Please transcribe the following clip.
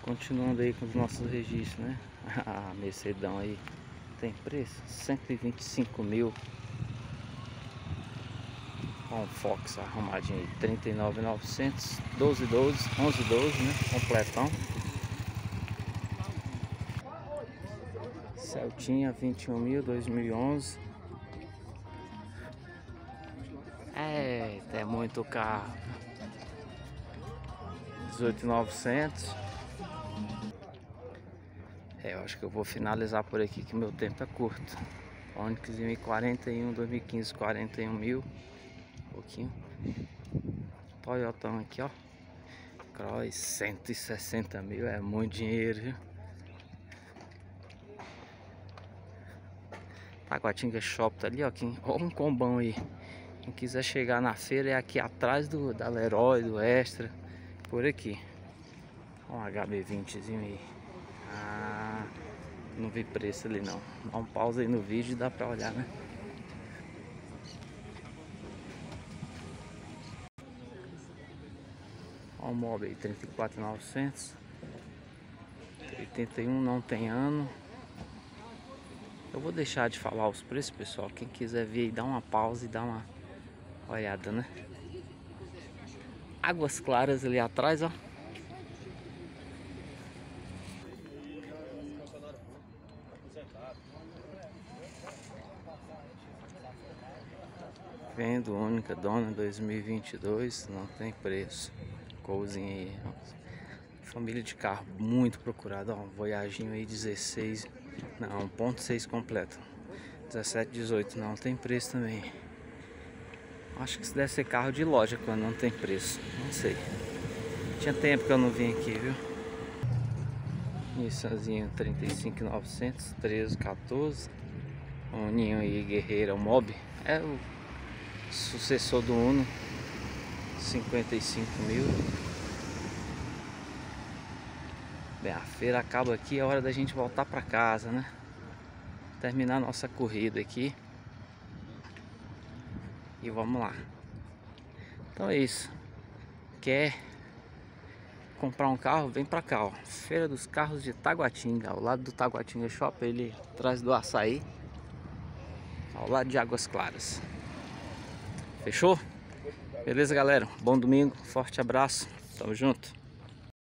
Continuando aí com os nossos registros, né? A Mercedão aí tem preço 125 mil. Com um Fox arrumadinho aí 39.900, 12, 11, né? Completão. Celtinha 21 mil, 2011. É muito carro. 18.900. Eu acho que eu vou finalizar por aqui que meu tempo é curto. Onix 41, 2015, 41 mil. Um pouquinho. Toyotão aqui, ó. Cross 160 mil, é muito dinheiro, viu? Taguatinga Shop tá ali, ó. Ó, um combão aí. Quem quiser chegar na feira é aqui atrás da Leroy, do Extra. Por aqui. Ó, um HB20zinho aí. Ah, não vi preço ali não. Dá um pause aí no vídeo e dá pra olhar, né? Ó, o Mob aí, 34.900. 81 não tem ano. Eu vou deixar de falar os preços, pessoal. Quem quiser ver aí, dá uma pausa e dá uma olhada, né? Águas Claras ali atrás, ó. Vendo única dona 2022, não tem preço. Cozinha aí, ó. Família de carro muito procurada, ó. Voyaginho aí 16, não, 1.6 completo. 17, 18, não tem preço também. Acho que isso deve ser carro de loja quando não tem preço, não sei. Tinha tempo que eu não vim aqui, viu? Nissanzinho 35.900, 13, 14. Um Ninho aí, Guerreira, o Mob. É o sucessor do Uno. 55 mil. Bem, a feira acaba aqui, é hora da gente voltar pra casa, né? Terminar a nossa corrida aqui. E vamos lá. Então é isso. Quer comprar um carro? Vem pra cá, ó. Feira dos Carros de Taguatinga. Ao lado do Taguatinga Shop, ele atrás do Açaí. Ao lado de Águas Claras. Fechou? Beleza, galera? Bom domingo. Forte abraço. Tamo junto.